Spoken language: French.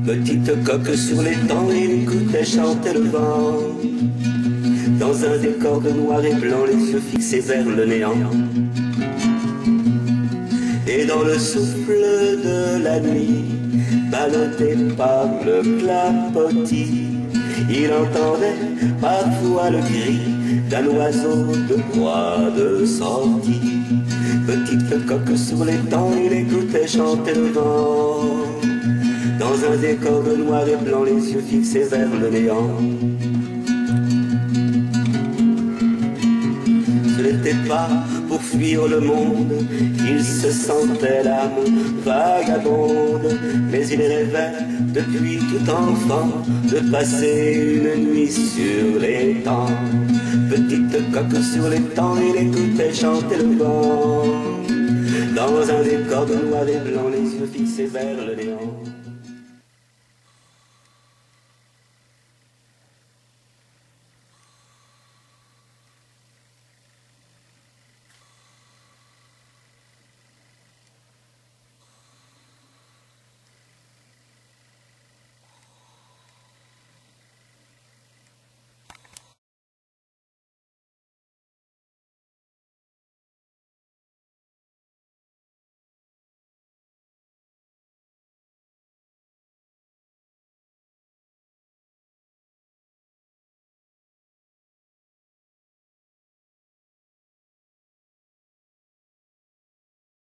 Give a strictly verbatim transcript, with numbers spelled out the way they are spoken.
Petite coque sur l'étang, il écoutait chanter le vent. Dans un décor de noir et blanc, les yeux fixés vers le néant. Et dans le souffle de la nuit, ballotté par le clapotis, il entendait parfois le cri d'un oiseau de proie de sortie. Petite coque sur l'étang, il écoutait chanter le vent. Dans un décor de noir et blanc, les yeux fixés vers le néant. Ce n'était pas pour fuir le monde qu'il se sentait l'âme vagabonde, mais il rêvait depuis tout enfant de passer une nuit sur l'étang. Petite coque sur l'étang, il écoutait chanter le vent. Dans un décor de noir et blanc, les yeux fixés vers le néant.